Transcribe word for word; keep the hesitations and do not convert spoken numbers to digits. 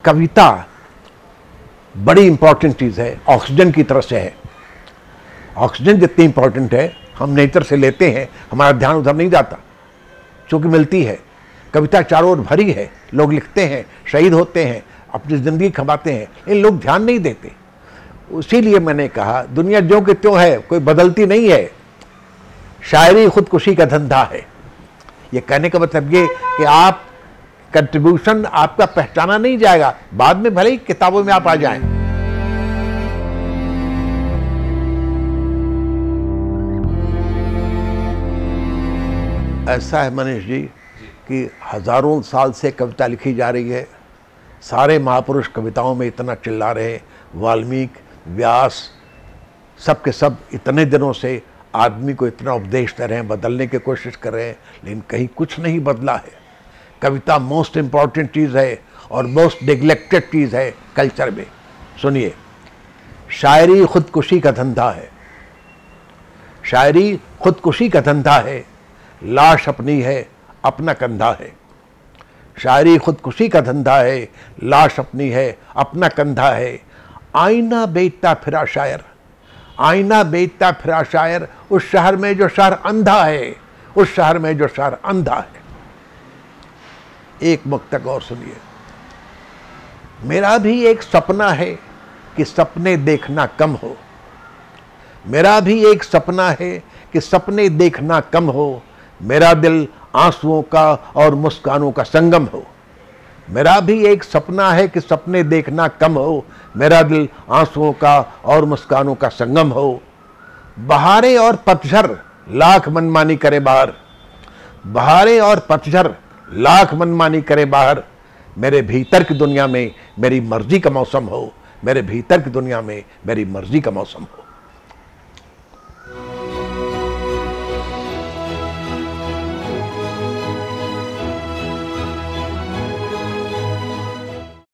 कविता बड़ी इंपॉर्टेंट चीज़ है, ऑक्सीजन की तरह से है। ऑक्सीजन जितनी इंपॉर्टेंट है हम नेचर से लेते हैं, हमारा ध्यान उधर नहीं जाता, चूँकि मिलती है। कविता चारों ओर भरी है, लोग लिखते हैं, शहीद होते हैं, अपनी ज़िंदगी खपाते हैं, इन लोग ध्यान नहीं देते। इसीलिए मैंने कहा दुनिया जो कि त्यों है, कोई बदलती नहीं है। शायरी खुदकुशी का धंधा है। ये कहने का मतलब ये कि आप कंट्रीब्यूशन आपका पहचाना नहीं जाएगा, बाद में भले ही किताबों में आप आ जाएं। ऐसा है मनीष जी कि हजारों साल से कविता लिखी जा रही है। सारे महापुरुष कविताओं में इतना चिल्ला रहे, वाल्मीकि, व्यास, सब के सब इतने दिनों से आदमी को इतना उपदेश दे रहे हैं, बदलने की कोशिश कर रहे हैं, लेकिन कहीं कुछ नहीं बदला है। कविता मोस्ट इम्पॉर्टेंट चीज़ है और मोस्ट नेग्लेक्टेड चीज़ है कल्चर में। सुनिए, शायरी खुदकुशी का धंधा है। शायरी खुदकुशी का धंधा है, लाश अपनी है, अपना कंधा है। शायरी खुदकुशी का धंधा है, लाश अपनी है, अपना कंधा है। आईना बेचता फिरा शायर, आईना बेचता फिरा शायर, उस शहर में जो शहर अंधा है, उस शहर में जो शहर अंधा है। एक मुक्तक और सुनिए। मेरा भी एक सपना है कि सपने देखना कम हो, मेरा भी एक सपना है कि सपने देखना कम हो। मेरा दिल आंसुओं का और मुस्कानों का संगम हो। मेरा भी एक सपना है कि सपने देखना कम हो, मेरा दिल आंसुओं का और मुस्कानों का संगम हो। बहारें और पतझड़ लाख मनमानी करे बाहर, बहारें और पतझड़ लाख मनमानी करे बाहर। मेरे भीतर की दुनिया में मेरी मर्जी का मौसम हो, मेरे भीतर की दुनिया में मेरी मर्जी का मौसम हो।